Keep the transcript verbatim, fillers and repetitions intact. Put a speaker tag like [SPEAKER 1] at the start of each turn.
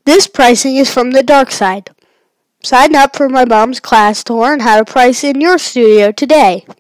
[SPEAKER 1] This pricing is from the dark side. Sign up for my mom's class to learn how to price in your studio today.